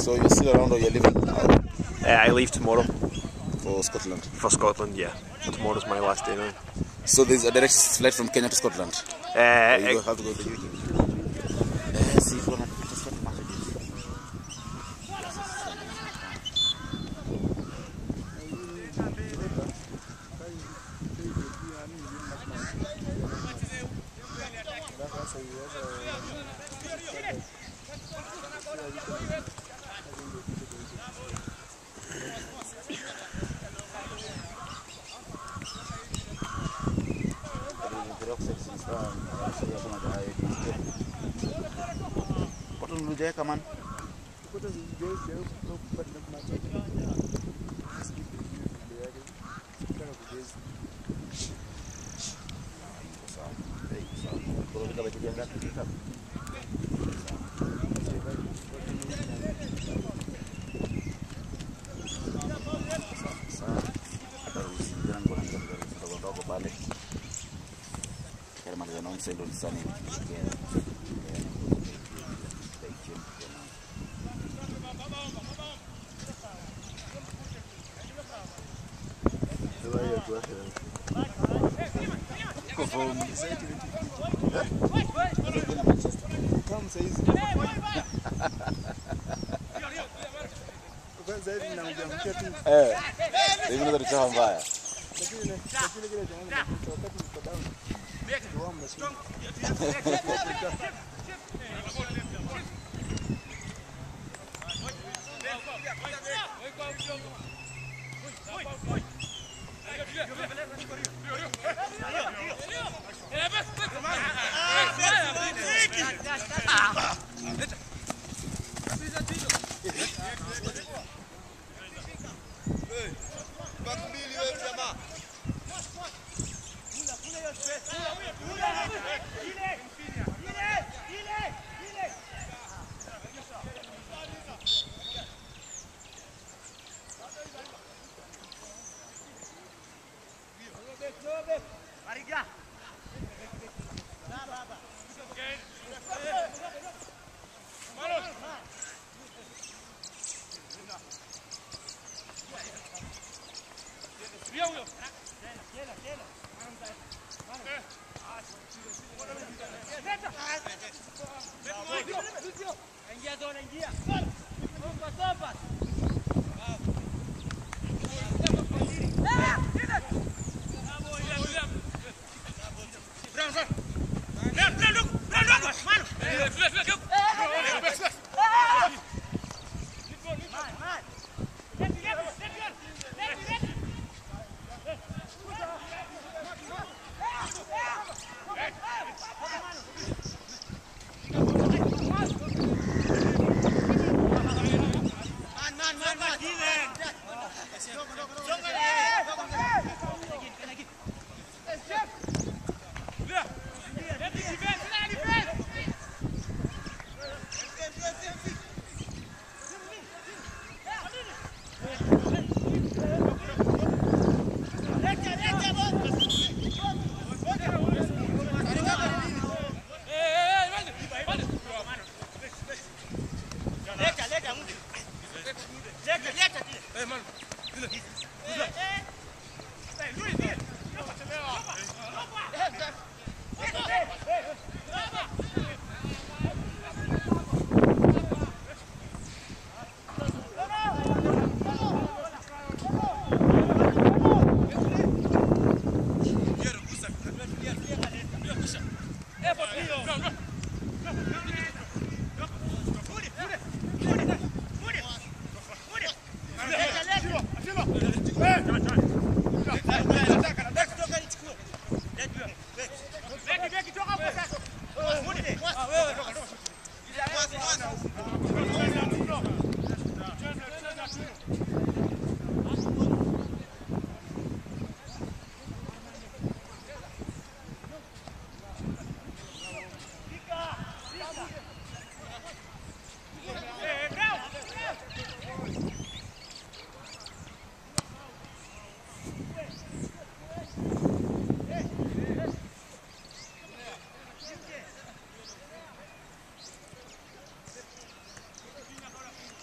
So you're still around or you're leaving? I leave tomorrow. For Scotland? For Scotland, yeah. Tomorrow's my last day now. So there's a direct flight from Kenya to Scotland? You have to go to the UK? See if come on.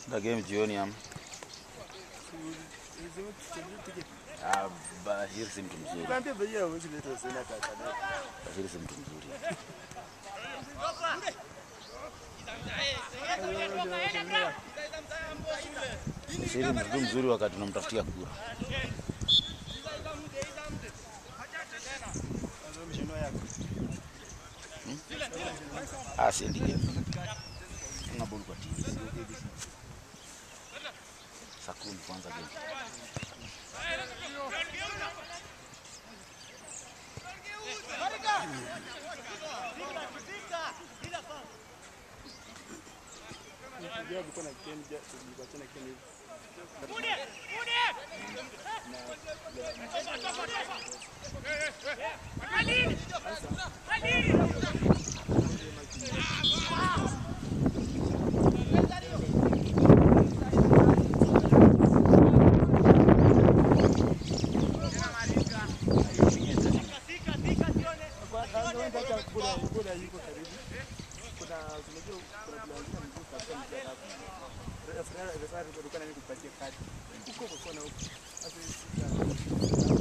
Na game jioni ama. Bashir si mtu mzuri. Kaambia baya wewe leta sana kaka. Bashir si mtu mzuri. Bashir ni mtu mzuri wakati tunamtafutia kura. Asi ndio. Una bolu kwa TV. Sakuni kwanza game. Ndio buko na game je tulipata na game. Kuna